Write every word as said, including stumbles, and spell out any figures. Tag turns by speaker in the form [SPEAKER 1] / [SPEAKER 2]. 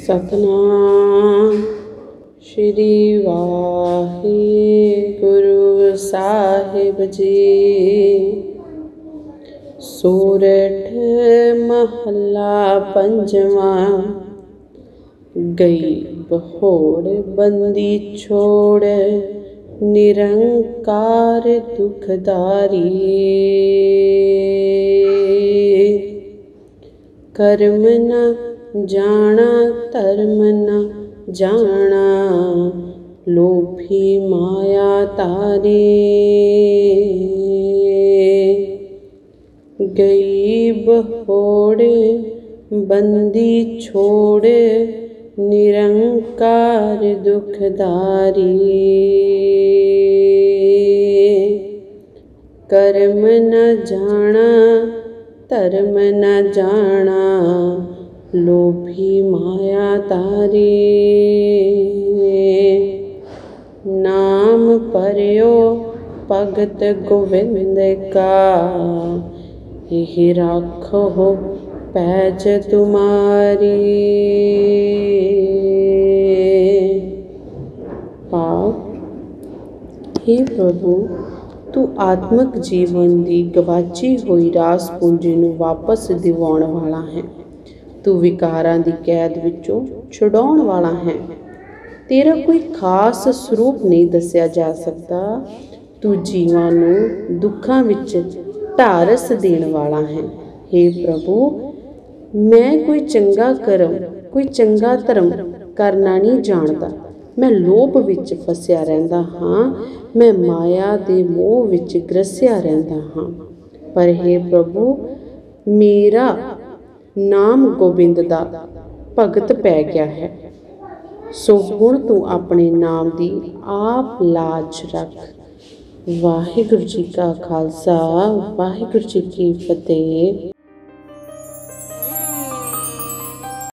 [SPEAKER 1] सतनाम श्री वाहिगुरु साहिब जी। सूरठ महला पंजवा। गई बहोड़ बंदी छोड़ निरंकार दुखदारी। कर्म न जाना धर्म न जाना लोभी माया तारी। गई बहोड़ बंदी छोड़ निरंकार दुखदारी। कर्म न जाना धर्म न जाना लोभी माया तारी। नाम परयो भगत गोविंद का यही राखो पैज तुम्हारी। भाव। हे प्रभु, तू आत्मक जीवन की गवाची हुई रास पूंजी नूं वापस दिवाउण वाला है। तू विकारां दी कैद विचों छुड़ाउण वाला है। तेरा कोई खास स्वरूप नहीं दस्या जा सकता। तू जीवां नूं दुखां विच ढारस देण वाला है। हे प्रभु, मैं कोई चंगा कर्म कोई चंगा धर्म करना नहीं जानता। मैं लोभ विच फसिया रहिंदा हाँ। मैं माया दे मोह विच ग्रसिया रहिंदा हाँ। पर हे प्रभु, मेरा नाम गोबिंद दा भगत पै गया है। सो हुण तू अपने नाम दी आप लाज रख। वाहिगुरू जी का खालसा वाहिगुरू जी की फतेह।